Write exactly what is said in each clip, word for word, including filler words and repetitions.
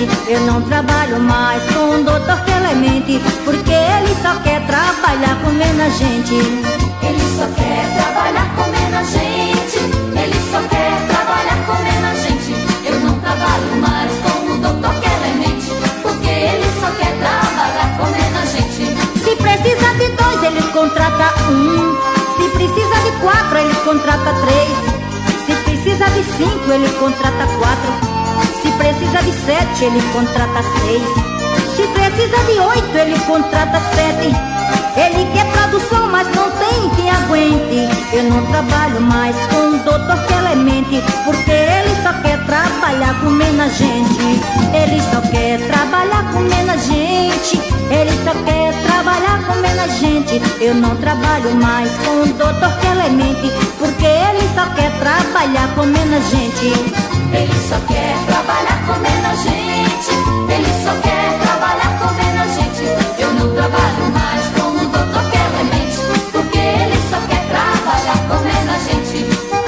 gente. Eu não trabalho mais com o doutor Clemente, porque ele só quer trabalhar comendo a gente. Ele só quer trabalhar comendo a gente. Ele só quer trabalhar comendo a gente. Eu não trabalho mais com o doutor Clemente, porque ele só quer trabalhar comendo a gente. Se precisa de dois, ele contrata um. Se precisa de quatro, ele contrata três. Se precisa de cinco, ele contrata quatro. Se precisa de sete, ele contrata seis. Se precisa de oito, ele contrata sete. Ele quer produção, mas não tem quem aguente. Eu não trabalho mais com o doutor Clemente, porque ele só quer trabalhar comendo a gente. Ele só quer trabalhar comendo a gente. Ele só quer trabalhar comendo a gente. Eu não trabalho mais com o doutor Clemente, porque ele só quer trabalhar comendo a gente. Ele só quer trabalhar comendo a gente. Ele só quer trabalhar comendo a gente. Eu não trabalho mais com o doutor Clemente, porque ele só quer trabalhar comendo a gente.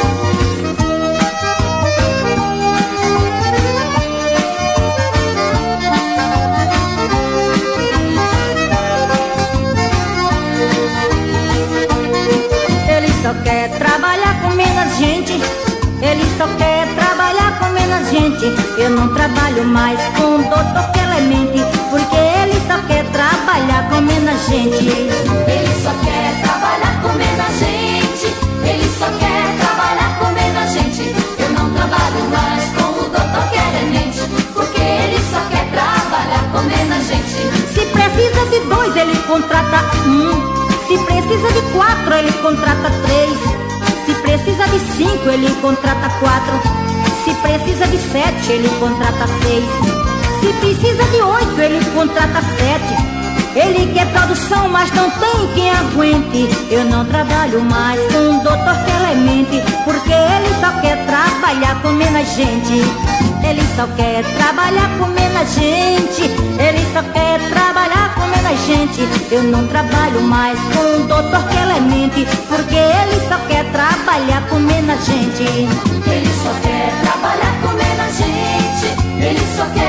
Ele só quer trabalhar comendo a gente. Ele só quer trabalhar comendo a gente. Eu não trabalho mais com o doutor Clemente, porque ele só quer trabalhar comendo a gente. Ele só quer trabalhar comendo a gente. Ele só quer trabalhar comendo a gente. Eu não trabalho mais com o doutor Clemente, porque ele só quer trabalhar comendo a gente. Se precisa de dois, ele contrata um. Se precisa de quatro, ele contrata três. Se precisa de cinco, ele contrata quatro. Se precisa de sete, ele contrata seis. Se precisa de oito, ele contrata sete. Ele quer produção, mas não tem quem aguente. Eu não trabalho mais com o doutor Clemente, porque ele só quer trabalhar comendo a gente. Ele só quer trabalhar comendo a gente. Ele só quer trabalhar comendo a gente. Eu não trabalho mais com o doutor Clemente, porque ele só quer trabalhar comendo a gente. Ele só quer trabalhar comendo a gente. Ele só quer